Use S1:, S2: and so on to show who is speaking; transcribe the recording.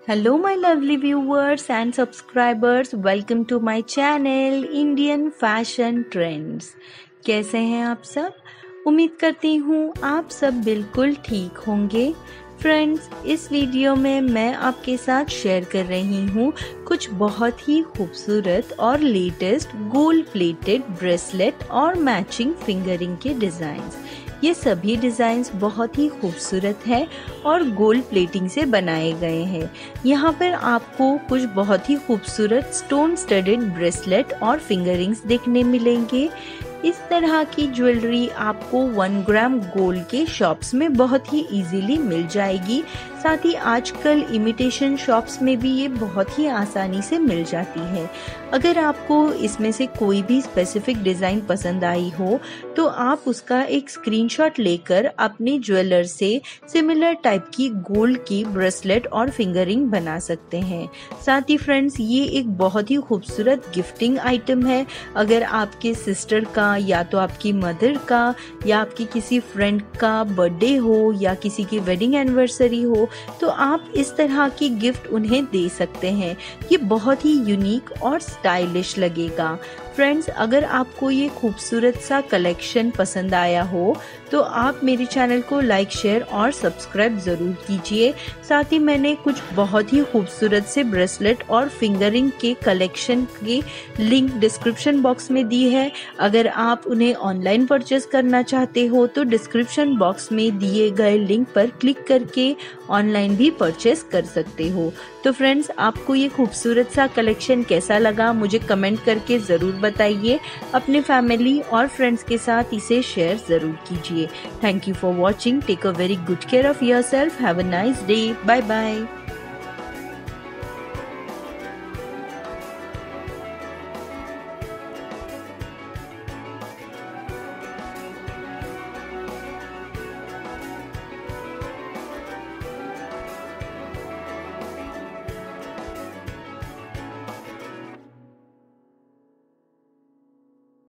S1: Hello my lovely viewers and subscribers, welcome to my channel Indian Fashion Trends। कैसे हैं आप सब? उम्मीद करती हूँ आप सब बिल्कुल ठीक होंगे। फ्रेंड्स, इस वीडियो में मैं आपके साथ शेयर कर रही हूँ कुछ बहुत ही खूबसूरत और लेटेस्ट गोल्ड प्लेटेड ब्रेसलेट और मैचिंग फिंगरिंग के डिज़ाइंस। ये सभी डिज़ाइंस बहुत ही खूबसूरत है और गोल्ड प्लेटिंग से बनाए गए हैं। यहाँ पर आपको कुछ बहुत ही खूबसूरत स्टोन स्टडेड ब्रेसलेट और फिंगरिंग्स देखने मिलेंगे। इस तरह की ज्वेलरी आपको 1 ग्राम गोल्ड के शॉप्स में बहुत ही इजीली मिल जाएगी। साथ ही आजकल इमिटेशन शॉप्स में भी ये बहुत ही आसानी से मिल जाती है। अगर आपको इसमें से कोई भी स्पेसिफिक डिज़ाइन पसंद आई हो तो आप उसका एक स्क्रीनशॉट लेकर अपने ज्वेलर से सिमिलर टाइप की गोल्ड की ब्रेसलेट और फिंगरिंग बना सकते हैं। साथ ही फ्रेंड्स, ये एक बहुत ही खूबसूरत गिफ्टिंग आइटम है। अगर आपके सिस्टर का या तो आपकी मदर का या आपकी किसी फ्रेंड का बर्थडे हो या किसी की वेडिंग एनिवर्सरी हो तो आप इस तरह की गिफ्ट उन्हें दे सकते हैं। ये बहुत ही यूनिक और स्टाइलिश लगेगा। फ्रेंड्स, अगर आपको ये खूबसूरत सा कलेक्शन पसंद आया हो तो आप मेरे चैनल को लाइक, शेयर और सब्सक्राइब ज़रूर कीजिए। साथ ही मैंने कुछ बहुत ही खूबसूरत से ब्रेसलेट और फिंगरिंग के कलेक्शन की लिंक डिस्क्रिप्शन बॉक्स में दी है। अगर आप उन्हें ऑनलाइन परचेस करना चाहते हो तो डिस्क्रिप्शन बॉक्स में दिए गए लिंक पर क्लिक करके ऑनलाइन भी परचेस कर सकते हो। तो फ्रेंड्स, आपको ये खूबसूरत सा कलेक्शन कैसा लगा मुझे कमेंट करके ज़रूर बताइए। अपने फैमिली और फ्रेंड्स के साथ इसे शेयर ज़रूर कीजिए। Thank you for watching. Take a very good care of yourself. Have a nice day. Bye bye.